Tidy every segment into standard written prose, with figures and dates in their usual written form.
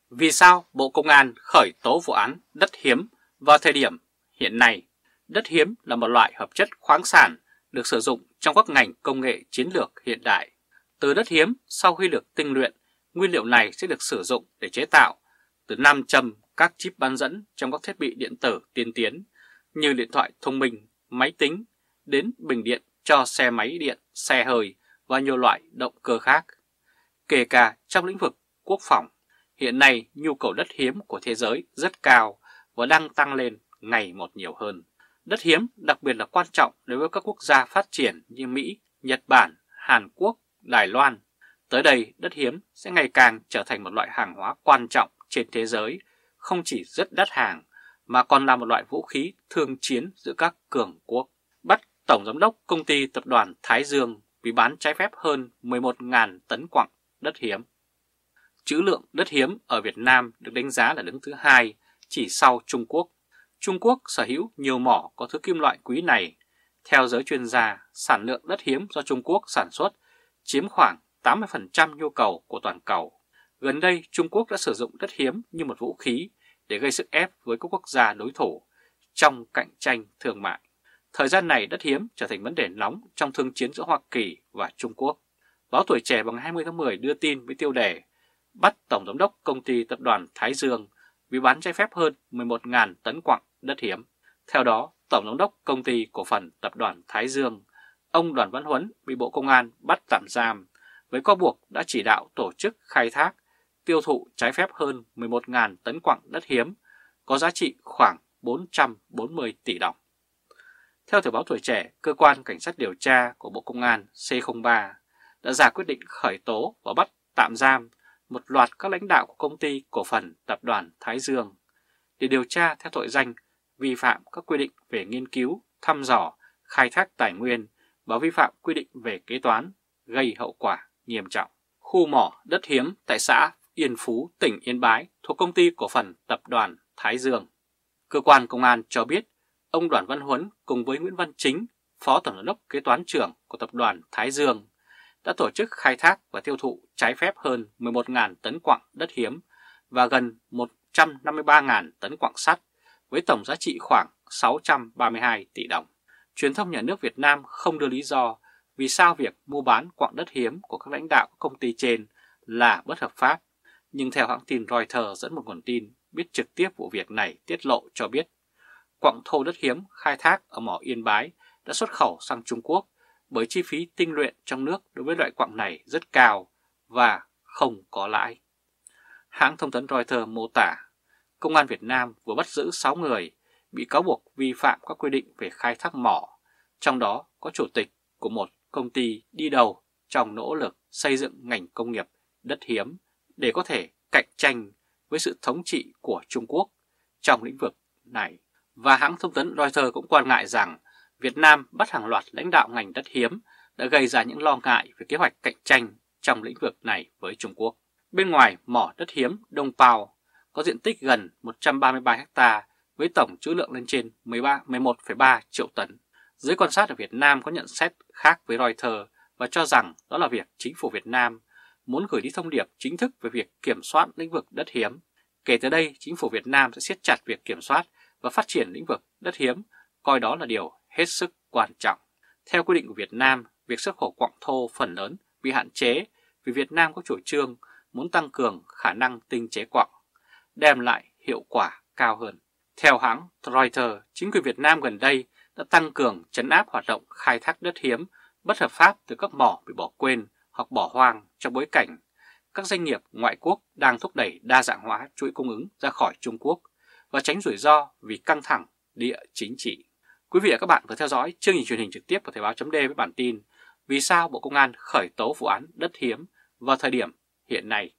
Vì sao Bộ Công an khởi tố vụ án đất hiếm vào thời điểm hiện nay? Đất hiếm là một loại hợp chất khoáng sản được sử dụng trong các ngành công nghệ chiến lược hiện đại. Từ đất hiếm sau khi được tinh luyện, nguyên liệu này sẽ được sử dụng để chế tạo từ nam châm các chip bán dẫn trong các thiết bị điện tử tiên tiến như điện thoại thông minh, máy tính đến bình điện cho xe máy điện, xe hơi và nhiều loại động cơ khác. Kể cả trong lĩnh vực quốc phòng, hiện nay nhu cầu đất hiếm của thế giới rất cao và đang tăng lên ngày một nhiều hơn. Đất hiếm đặc biệt là quan trọng đối với các quốc gia phát triển như Mỹ, Nhật Bản, Hàn Quốc, Đài Loan. Tới đây, đất hiếm sẽ ngày càng trở thành một loại hàng hóa quan trọng trên thế giới, không chỉ rất đắt hàng mà còn là một loại vũ khí thương chiến giữa các cường quốc. Bắt Tổng Giám đốc Công ty Tập đoàn Thái Dương vì bán trái phép hơn 11.000 tấn quặng đất hiếm. Trữ lượng đất hiếm ở Việt Nam được đánh giá là đứng thứ hai chỉ sau Trung Quốc. Trung Quốc sở hữu nhiều mỏ có thứ kim loại quý này. Theo giới chuyên gia, sản lượng đất hiếm do Trung Quốc sản xuất chiếm khoảng 80% nhu cầu của toàn cầu. Gần đây, Trung Quốc đã sử dụng đất hiếm như một vũ khí để gây sức ép với các quốc gia đối thủ trong cạnh tranh thương mại. Thời gian này, đất hiếm trở thành vấn đề nóng trong thương chiến giữa Hoa Kỳ và Trung Quốc. Báo Tuổi Trẻ vào ngày 20 tháng 10 đưa tin với tiêu đề bắt Tổng Giám đốc Công ty Tập đoàn Thái Dương vì bán trái phép hơn 11.000 tấn quặng đất hiếm. Theo đó, Tổng Giám đốc Công ty Cổ phần Tập đoàn Thái Dương, ông Đoàn Văn Huấn bị Bộ Công an bắt tạm giam với cáo buộc đã chỉ đạo tổ chức khai thác, tiêu thụ trái phép hơn 11.000 tấn quặng đất hiếm có giá trị khoảng 440 tỷ đồng. Theo Thời báo Tuổi Trẻ, Cơ quan Cảnh sát điều tra của Bộ Công an C03 đã ra quyết định khởi tố và bắt tạm giam một loạt các lãnh đạo của Công ty Cổ phần Tập đoàn Thái Dương để điều tra theo tội danh vi phạm các quy định về nghiên cứu, thăm dò, khai thác tài nguyên và vi phạm quy định về kế toán gây hậu quả nghiêm trọng. Khu mỏ đất hiếm tại xã Yên Phú, tỉnh Yên Bái thuộc Công ty Cổ phần Tập đoàn Thái Dương. Cơ quan công an cho biết ông Đoàn Văn Huấn cùng với Nguyễn Văn Chính, Phó Tổng giám đốc kế toán trưởng của Tập đoàn Thái Dương đã tổ chức khai thác và tiêu thụ trái phép hơn 11.000 tấn quặng đất hiếm và gần 153.000 tấn quặng sắt với tổng giá trị khoảng 632 tỷ đồng. Truyền thông nhà nước Việt Nam không đưa lý do vì sao việc mua bán quặng đất hiếm của các lãnh đạo của công ty trên là bất hợp pháp, nhưng theo hãng tin Reuters dẫn một nguồn tin biết trực tiếp vụ việc này tiết lộ cho biết quặng thô đất hiếm khai thác ở mỏ Yên Bái đã xuất khẩu sang Trung Quốc bởi chi phí tinh luyện trong nước đối với loại quặng này rất cao và không có lãi. Hãng thông tấn Reuters mô tả, Công an Việt Nam vừa bắt giữ 6 người bị cáo buộc vi phạm các quy định về khai thác mỏ, trong đó có chủ tịch của một công ty đi đầu trong nỗ lực xây dựng ngành công nghiệp đất hiếm để có thể cạnh tranh với sự thống trị của Trung Quốc trong lĩnh vực này. Và hãng thông tấn Reuters cũng quan ngại rằng Việt Nam bắt hàng loạt lãnh đạo ngành đất hiếm đã gây ra những lo ngại về kế hoạch cạnh tranh trong lĩnh vực này với Trung Quốc. Bên ngoài mỏ đất hiếm Đông Pao có diện tích gần 133 ha với tổng trữ lượng lên trên 11,3 triệu tấn. Giới quan sát ở Việt Nam có nhận xét khác với Reuters và cho rằng đó là việc chính phủ Việt Nam muốn gửi đi thông điệp chính thức về việc kiểm soát lĩnh vực đất hiếm. Kể từ đây, chính phủ Việt Nam sẽ siết chặt việc kiểm soát và phát triển lĩnh vực đất hiếm, coi đó là điều hết sức quan trọng. Theo quy định của Việt Nam, việc xuất khẩu quặng thô phần lớn bị hạn chế vì Việt Nam có chủ trương muốn tăng cường khả năng tinh chế quặng, đem lại hiệu quả cao hơn. Theo hãng Reuters, chính quyền Việt Nam gần đây đã tăng cường trấn áp hoạt động khai thác đất hiếm bất hợp pháp từ các mỏ bị bỏ quên hoặc bỏ hoang trong bối cảnh các doanh nghiệp ngoại quốc đang thúc đẩy đa dạng hóa chuỗi cung ứng ra khỏi Trung Quốc và tránh rủi ro vì căng thẳng địa chính trị. Quý vị và các bạn vừa theo dõi chương trình truyền hình trực tiếp của Thời báo chấm với bản tin vì sao Bộ Công an khởi tố vụ án đất hiếm vào thời điểm hiện nay.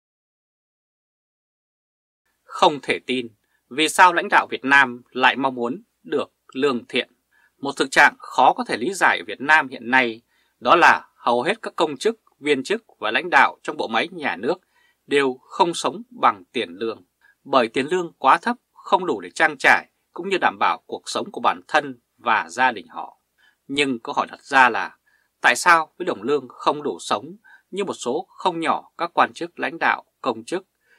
Không thể tin vì sao lãnh đạo Việt Nam lại mong muốn được lương thiện. Một thực trạng khó có thể lý giải ở Việt Nam hiện nay đó là hầu hết các công chức, viên chức và lãnh đạo trong bộ máy nhà nước đều không sống bằng tiền lương. Bởi tiền lương quá thấp, không đủ để trang trải cũng như đảm bảo cuộc sống của bản thân và gia đình họ. Nhưng câu hỏi đặt ra là tại sao với đồng lương không đủ sống như một số không nhỏ các quan chức lãnh đạo, công chức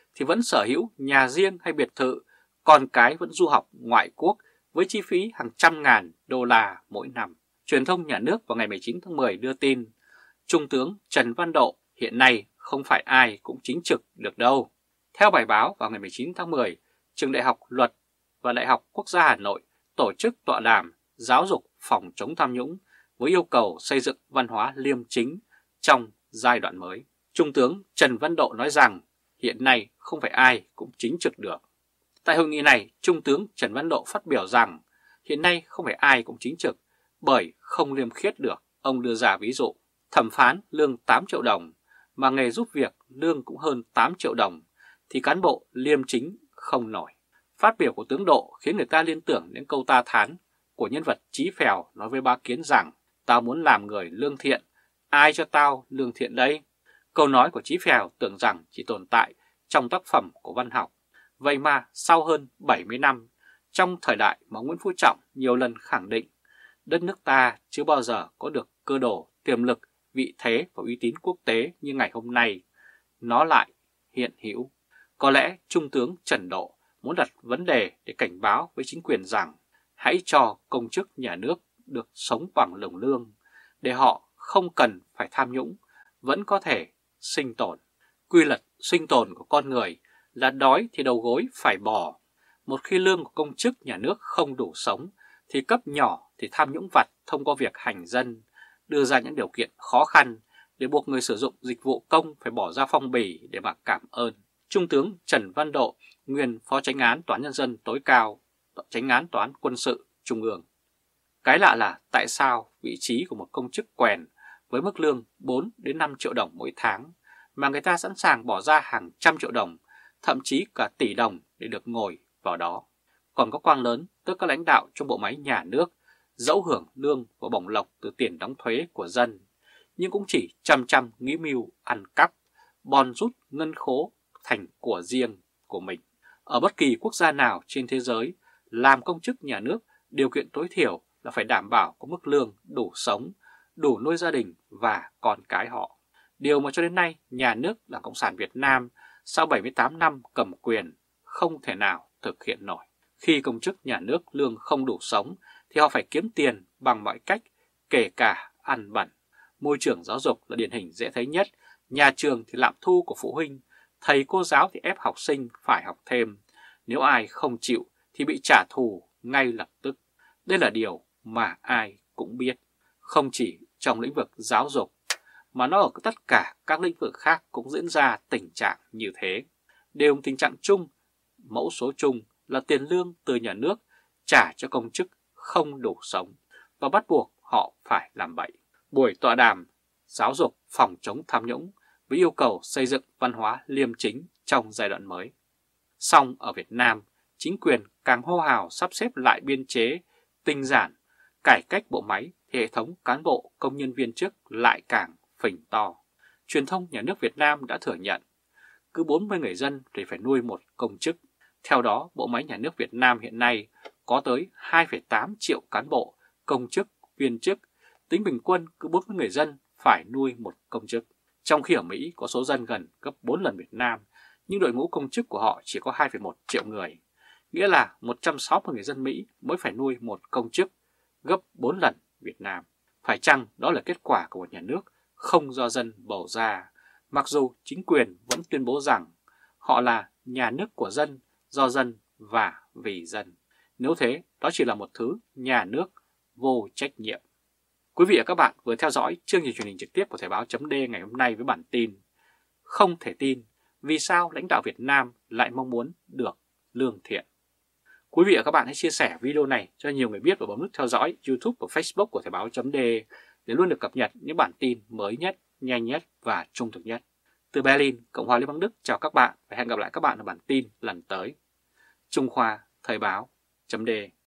thì vẫn sở hữu nhà riêng hay biệt thự, con cái vẫn du học ngoại quốc với chi phí hàng trăm ngàn đô la mỗi năm. Truyền thông nhà nước vào ngày 19 tháng 10 đưa tin, Trung tướng Trần Văn Độ hiện nay không phải ai cũng chính trực được đâu. Theo bài báo vào ngày 19 tháng 10, Trường Đại học Luật và Đại học Quốc gia Hà Nội tổ chức tọa đàm giáo dục phòng chống tham nhũng với yêu cầu xây dựng văn hóa liêm chính trong giai đoạn mới. Trung tướng Trần Văn Độ nói rằng hiện nay không phải ai cũng chính trực được. Tại hội nghị này, Trung tướng Trần Văn Độ phát biểu rằng hiện nay không phải ai cũng chính trực bởi không liêm khiết được. Ông đưa ra ví dụ, thẩm phán lương 8 triệu đồng mà nghề giúp việc lương cũng hơn 8 triệu đồng thì cán bộ liêm chính không nổi. Phát biểu của tướng Độ khiến người ta liên tưởng đến câu ta thán của nhân vật Chí Phèo nói với Bá Kiến rằng tao muốn làm người lương thiện, ai cho tao lương thiện đây? Câu nói của Chí Phèo tưởng rằng chỉ tồn tại trong tác phẩm của văn học. Vậy mà sau hơn 70 năm, trong thời đại mà Nguyễn Phú Trọng nhiều lần khẳng định đất nước ta chưa bao giờ có được cơ đồ, tiềm lực, vị thế và uy tín quốc tế như ngày hôm nay, nó lại hiện hữu. Có lẽ Trung tướng Trần Độ muốn đặt vấn đề để cảnh báo với chính quyền rằng hãy cho công chức nhà nước được sống bằng lồng lương, để họ không cần phải tham nhũng, vẫn có thể sinh tồn. Quy luật sinh tồn của con người là đói thì đầu gối phải bò. Một khi lương của công chức nhà nước không đủ sống, thì cấp nhỏ thì tham nhũng vặt thông qua việc hành dân, đưa ra những điều kiện khó khăn để buộc người sử dụng dịch vụ công phải bỏ ra phong bì để mà cảm ơn. Trung tướng Trần Văn Độ, nguyên Phó Chánh án Tòa án Nhân dân tối cao, Chánh án Tòa án Quân sự Trung ương. Cái lạ là tại sao vị trí của một công chức quèn với mức lương 4 đến 5 triệu đồng mỗi tháng mà người ta sẵn sàng bỏ ra hàng trăm triệu đồng, thậm chí cả tỷ đồng để được ngồi vào đó. Còn có quang lớn, tức các lãnh đạo trong bộ máy nhà nước, dẫu hưởng lương và bổng lộc từ tiền đóng thuế của dân, nhưng cũng chỉ chăm nghĩ mưu ăn cắp, bòn rút ngân khố thành của riêng của mình. Ở bất kỳ quốc gia nào trên thế giới, làm công chức nhà nước, điều kiện tối thiểu là phải đảm bảo có mức lương đủ sống, đủ nuôi gia đình và con cái họ. Điều mà cho đến nay nhà nước Đảng Cộng sản Việt Nam sau 78 năm cầm quyền không thể nào thực hiện nổi. Khi công chức nhà nước lương không đủ sống thì họ phải kiếm tiền bằng mọi cách, kể cả ăn bẩn. Môi trường giáo dục là điển hình dễ thấy nhất, nhà trường thì lạm thu của phụ huynh, thầy cô giáo thì ép học sinh phải học thêm. Nếu ai không chịu thì bị trả thù ngay lập tức. Đây là điều mà ai cũng biết, không chỉ trong lĩnh vực giáo dục, mà nó ở tất cả các lĩnh vực khác cũng diễn ra tình trạng như thế. Đều tình trạng chung, mẫu số chung là tiền lương từ nhà nước trả cho công chức không đủ sống và bắt buộc họ phải làm bậy. Buổi tọa đàm giáo dục phòng chống tham nhũng với yêu cầu xây dựng văn hóa liêm chính trong giai đoạn mới. Song ở Việt Nam, chính quyền càng hô hào sắp xếp lại biên chế, tinh giản, cải cách bộ máy thì hệ thống cán bộ công nhân viên chức lại càng phình to. Truyền thông nhà nước Việt Nam đã thừa nhận cứ 40 người dân thì phải nuôi một công chức. Theo đó, bộ máy nhà nước Việt Nam hiện nay có tới 2,8 triệu cán bộ, công chức, viên chức, tính bình quân cứ 40 người dân phải nuôi một công chức. Trong khi ở Mỹ có số dân gần gấp 4 lần Việt Nam, nhưng đội ngũ công chức của họ chỉ có 2,1 triệu người, nghĩa là 160 người dân Mỹ mới phải nuôi một công chức, gấp 4 lần Việt Nam. Phải chăng đó là kết quả của một nhà nước không do dân bầu ra, mặc dù chính quyền vẫn tuyên bố rằng họ là nhà nước của dân, do dân và vì dân. Nếu thế, đó chỉ là một thứ nhà nước vô trách nhiệm. Quý vị và các bạn vừa theo dõi chương trình truyền hình trực tiếp của Thời báo .d ngày hôm nay với bản tin không thể tin vì sao lãnh đạo Việt Nam lại mong muốn được lương thiện. Quý vị và các bạn hãy chia sẻ video này cho nhiều người biết và bấm nút theo dõi YouTube và Facebook của Thời báo .d để luôn được cập nhật những bản tin mới nhất, nhanh nhất và trung thực nhất. Từ Berlin, Cộng hòa Liên bang Đức chào các bạn và hẹn gặp lại các bạn ở bản tin lần tới. Trung Khoa, Thời báo .d